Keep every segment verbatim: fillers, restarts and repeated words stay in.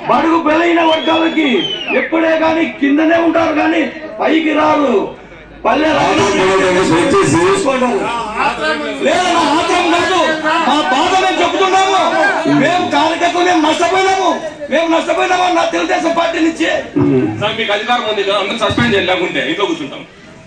బడుగు బలైన వర్గాలకి ఎప్పుడే గాని కిందనే ఉంటారు కానీ పైకి రారు. పల్లె లేదా ఆత్రం కాదు, మా బాధ మేము చెప్తున్నాము. మేము కార్యకర్తలు మేము నష్టపోయినాము, మేము నష్టపోయినాము నా తెలుగుదేశం పార్టీ నుంచి. మీకు అధికారం ఉంది, అందరూ సస్పెండ్ చేయాలి, లేకుంటే ఇంట్లో కూర్చుంటాం.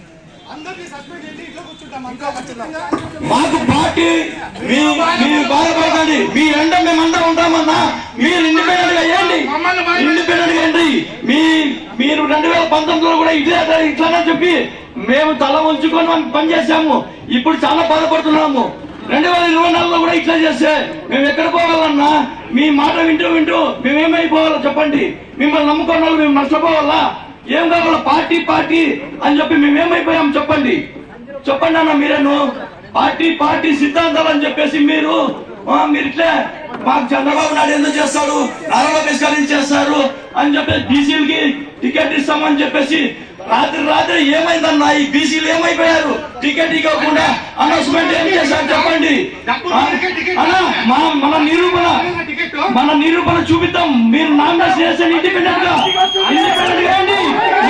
మాకు పార్టీ మీరు బాధపడకండి, మీ ఎండ మేమంతా ఉంటామన్నా. మీరు ఇండిపెండెంట్ గా వేయండి, ఇండిపెండెంట్ గా వేయండి. మీ మీరు రెండు వేల పంతొమ్మిదిలో కూడా ఇట్లా ఇట్లానే చెప్పి మేము తల ఉంచుకొని పనిచేసాము. ఇప్పుడు చాలా బాధపడుతున్నాము. రెండు వేల ఇరవై నాలుగులో కూడా ఇట్లా చేస్తే మేము ఎక్కడ పోవాలన్నా? మీ మాట వింటూ వింటూ మేమేమైపోవాలో చెప్పండి. మిమ్మల్ని నమ్ముకున్న వాళ్ళు మేము నష్టపోవాలా? ఏం కావాలా? పార్టీ పార్టీ అని చెప్పి మేమేమైపోయాం చెప్పండి, చెప్పండి అన్న. మీరేను పార్టీ పార్టీ సిద్ధాంతాలు అని చెప్పేసి మీరు మీరు ఇట్లే మాకు చంద్రబాబు నాయుడు ఎందుకు చేస్తాడు, నారా లోకేష్ గారు చేస్తారు అని చెప్పేసి బీసీలకి టికెట్ ఇస్తామని చెప్పేసి రాత్రి రాత్రి ఏమైందన్నా? ఈ బీసీలు ఏమైపోయారు? టికెట్ ఇవ్వకుండా అనౌన్స్మెంట్ ఏం చేశారు చెప్పండి అన్నా. మన నిరూపణ మన నిరూపణ చూపిద్దాం. మీరు నామినేషన్ చేస్తే ఇండిపెండెంట్ గా ఇండిపెండెంట్ గా అండి.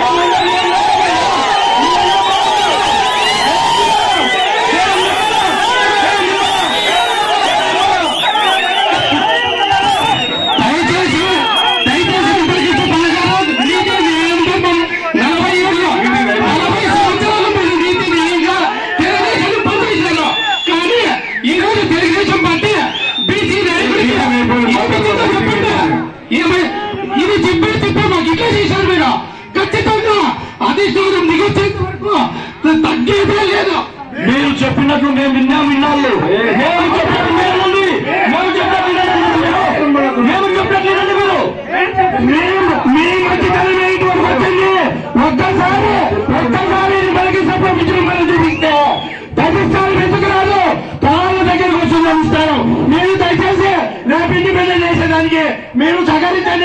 ఇది చెప్పే చెప్పే మాకు ఇట్లా చేశారు మీరు. ఖచ్చితంగా అధిష్టానం దిగొచ్చేంత వరకు తగ్గేదే లేదు. మీరు చెప్పినట్లు మేము విన్నాం, విన్నాళ్ళు మేము చెప్పినట్టు మేము మేము చెప్పినట్లు మేము చెప్పినట్లేదండి. మీరు మీ మధ్యకాలం ఇటువంటి వచ్చింది. ఒక్కసారి ఒక్కసారి మనకి సంప్రదించడం మనం చూపిస్తే ప్రతిష్టానం ఎందుకు రాదు? కాళ్ళ దగ్గరకు వస్తుంది ఇస్తారు. మీరు దయచేసి రేపు ఇండిపెండెంట్ చేసేదానికి మీరు సహకరించండి.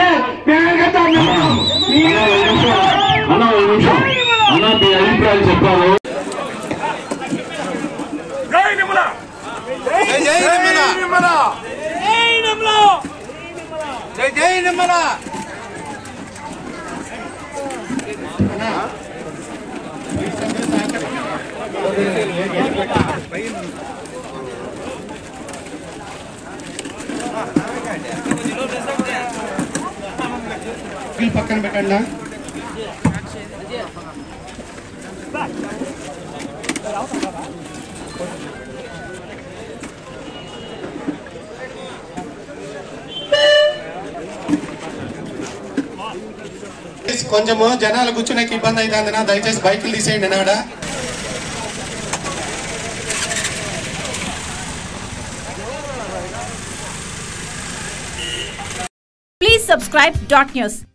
అన్న నిమిషం అన్న మీ అభిప్రాయాలు చెప్పారు. పక్కన పెట్టండి. కొంచెము జనాలు కూర్చునే ఇబ్బంది అవుతుందన్నా, దయచేసి బైకులు తీసేయండి నాడ. Please subscribe dot news.